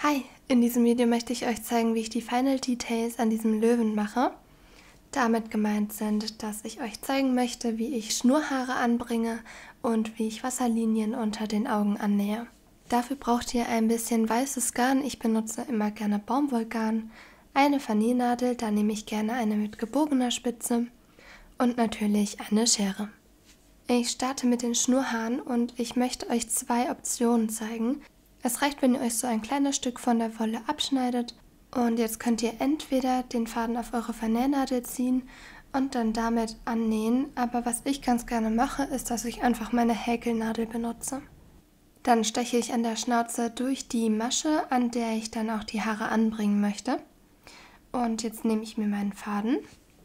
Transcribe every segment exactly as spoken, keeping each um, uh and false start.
Hi, in diesem Video möchte ich euch zeigen, wie ich die Final Details an diesem Löwen mache. Damit gemeint sind, dass ich euch zeigen möchte, wie ich Schnurhaare anbringe und wie ich Wasserlinien unter den Augen annähe. Dafür braucht ihr ein bisschen weißes Garn. Ich benutze immer gerne Baumwollgarn, eine Vernähnadel, da nehme ich gerne eine mit gebogener Spitze und natürlich eine Schere. Ich starte mit den Schnurhaaren und ich möchte euch zwei Optionen zeigen. Es reicht, wenn ihr euch so ein kleines Stück von der Wolle abschneidet und jetzt könnt ihr entweder den Faden auf eure Vernähnadel ziehen und dann damit annähen, aber was ich ganz gerne mache, ist, dass ich einfach meine Häkelnadel benutze. Dann steche ich an der Schnauze durch die Masche, an der ich dann auch die Haare anbringen möchte. Und jetzt nehme ich mir meinen Faden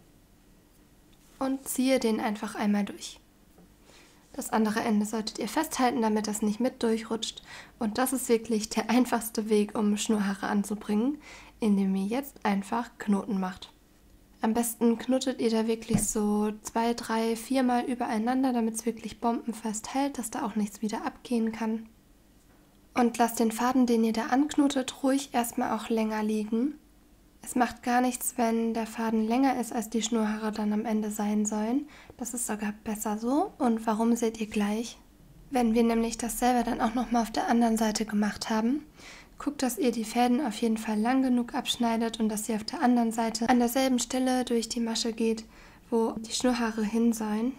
und ziehe den einfach einmal durch. Das andere Ende solltet ihr festhalten, damit das nicht mit durchrutscht. Und das ist wirklich der einfachste Weg, um Schnurhaare anzubringen, indem ihr jetzt einfach Knoten macht. Am besten knotet ihr da wirklich so zwei, drei, vier Mal übereinander, damit es wirklich bombenfest hält, dass da auch nichts wieder abgehen kann. Und lasst den Faden, den ihr da anknotet, ruhig erstmal auch länger liegen. Es macht gar nichts, wenn der Faden länger ist, als die Schnurhaare dann am Ende sein sollen. Das ist sogar besser so. Und warum, seht ihr gleich. Wenn wir nämlich dasselbe dann auch nochmal auf der anderen Seite gemacht haben, guckt, dass ihr die Fäden auf jeden Fall lang genug abschneidet und dass ihr auf der anderen Seite an derselben Stelle durch die Masche geht, wo die Schnurhaare hin sollen.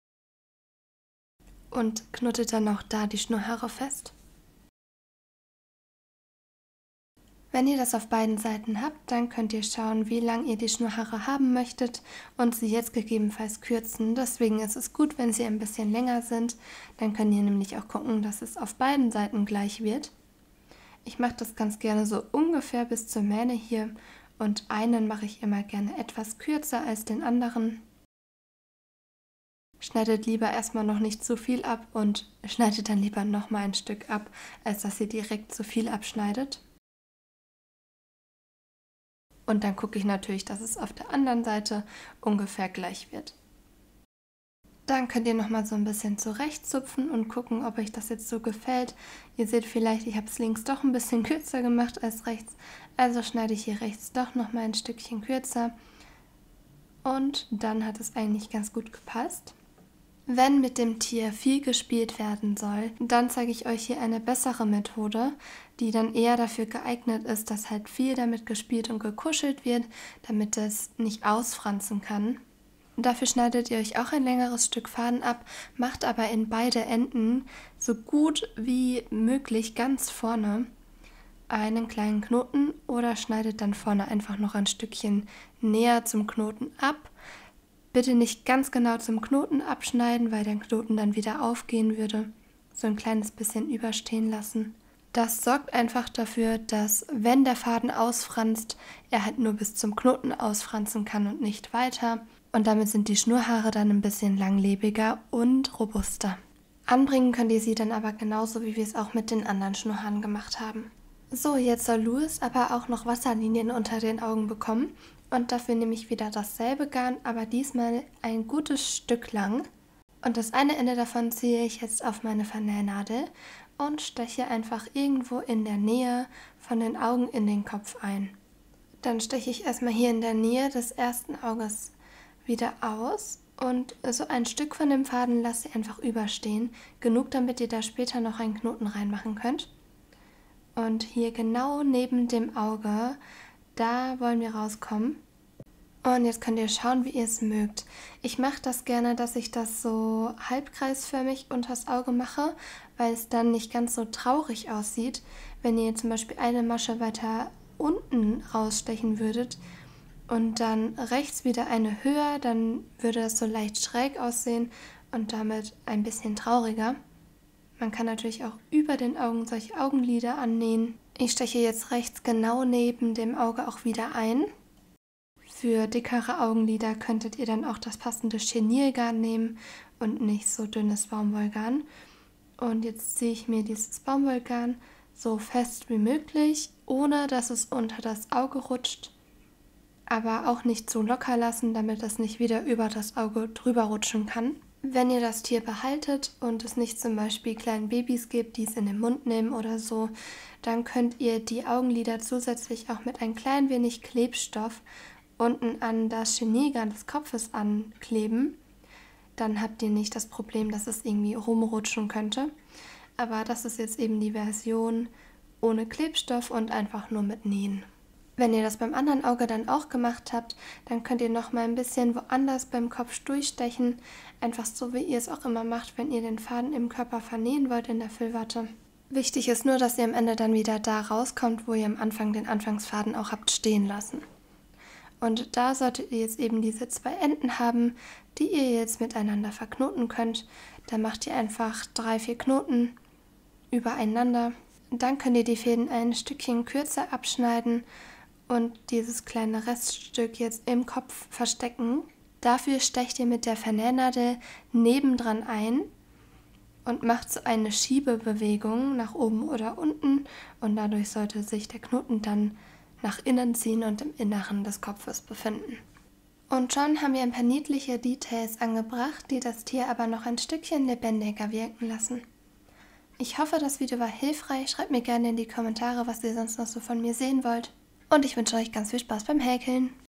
Und knotet dann auch da die Schnurhaare fest. Wenn ihr das auf beiden Seiten habt, dann könnt ihr schauen, wie lang ihr die Schnurhaare haben möchtet und sie jetzt gegebenenfalls kürzen. Deswegen ist es gut, wenn sie ein bisschen länger sind. Dann könnt ihr nämlich auch gucken, dass es auf beiden Seiten gleich wird. Ich mache das ganz gerne so ungefähr bis zur Mähne hier und einen mache ich immer gerne etwas kürzer als den anderen. Schneidet lieber erstmal noch nicht zu viel ab und schneidet dann lieber nochmal ein Stück ab, als dass ihr direkt zu viel abschneidet. Und dann gucke ich natürlich, dass es auf der anderen Seite ungefähr gleich wird. Dann könnt ihr nochmal so ein bisschen zurechtzupfen und gucken, ob euch das jetzt so gefällt. Ihr seht vielleicht, ich habe es links doch ein bisschen kürzer gemacht als rechts. Also schneide ich hier rechts doch nochmal ein Stückchen kürzer. Und dann hat es eigentlich ganz gut gepasst. Wenn mit dem Tier viel gespielt werden soll, dann zeige ich euch hier eine bessere Methode, die dann eher dafür geeignet ist, dass halt viel damit gespielt und gekuschelt wird, damit es nicht ausfransen kann. Und dafür schneidet ihr euch auch ein längeres Stück Faden ab, macht aber in beide Enden so gut wie möglich ganz vorne einen kleinen Knoten oder schneidet dann vorne einfach noch ein Stückchen näher zum Knoten ab. Bitte nicht ganz genau zum Knoten abschneiden, weil der Knoten dann wieder aufgehen würde. So ein kleines bisschen überstehen lassen. Das sorgt einfach dafür, dass, wenn der Faden ausfranst, er halt nur bis zum Knoten ausfransen kann und nicht weiter. Und damit sind die Schnurhaare dann ein bisschen langlebiger und robuster. Anbringen könnt ihr sie dann aber genauso, wie wir es auch mit den anderen Schnurhaaren gemacht haben. So, jetzt soll Louis aber auch noch Wasserlinien unter den Augen bekommen. Und dafür nehme ich wieder dasselbe Garn, aber diesmal ein gutes Stück lang. Und das eine Ende davon ziehe ich jetzt auf meine Vernähnadel und steche einfach irgendwo in der Nähe von den Augen in den Kopf ein. Dann steche ich erstmal hier in der Nähe des ersten Auges wieder aus und so ein Stück von dem Faden lasse ich einfach überstehen. Genug, damit ihr da später noch einen Knoten reinmachen könnt. Und hier genau neben dem Auge, da wollen wir rauskommen. Und jetzt könnt ihr schauen, wie ihr es mögt. Ich mache das gerne, dass ich das so halbkreisförmig unters Auge mache, weil es dann nicht ganz so traurig aussieht. Wenn ihr zum Beispiel eine Masche weiter unten rausstechen würdet und dann rechts wieder eine höher, dann würde das so leicht schräg aussehen und damit ein bisschen trauriger. Man kann natürlich auch über den Augen solche Augenlider annähen. Ich steche jetzt rechts genau neben dem Auge auch wieder ein. Für dickere Augenlider könntet ihr dann auch das passende Chenilgarn nehmen und nicht so dünnes Baumwollgarn. Und jetzt ziehe ich mir dieses Baumwollgarn so fest wie möglich, ohne dass es unter das Auge rutscht. Aber auch nicht zu locker lassen, damit es nicht wieder über das Auge drüber rutschen kann. Wenn ihr das Tier behaltet und es nicht zum Beispiel kleinen Babys gibt, die es in den Mund nehmen oder so, dann könnt ihr die Augenlider zusätzlich auch mit ein klein wenig Klebstoff unten an das Geniegarn des Kopfes ankleben. Dann habt ihr nicht das Problem, dass es irgendwie rumrutschen könnte. Aber das ist jetzt eben die Version ohne Klebstoff und einfach nur mit Nähen. Wenn ihr das beim anderen Auge dann auch gemacht habt, dann könnt ihr noch mal ein bisschen woanders beim Kopf durchstechen. Einfach so, wie ihr es auch immer macht, wenn ihr den Faden im Körper vernähen wollt in der Füllwatte. Wichtig ist nur, dass ihr am Ende dann wieder da rauskommt, wo ihr am Anfang den Anfangsfaden auch habt stehen lassen. Und da solltet ihr jetzt eben diese zwei Enden haben, die ihr jetzt miteinander verknoten könnt. Da macht ihr einfach drei, vier Knoten übereinander. Dann könnt ihr die Fäden ein Stückchen kürzer abschneiden und dieses kleine Reststück jetzt im Kopf verstecken. Dafür stecht ihr mit der Vernähnadel nebendran ein und macht so eine Schiebebewegung nach oben oder unten und dadurch sollte sich der Knoten dann nach innen ziehen und im Inneren des Kopfes befinden. Und schon haben wir ein paar niedliche Details angebracht, die das Tier aber noch ein Stückchen lebendiger wirken lassen. Ich hoffe, das Video war hilfreich. Schreibt mir gerne in die Kommentare, was ihr sonst noch so von mir sehen wollt. Und ich wünsche euch ganz viel Spaß beim Häkeln.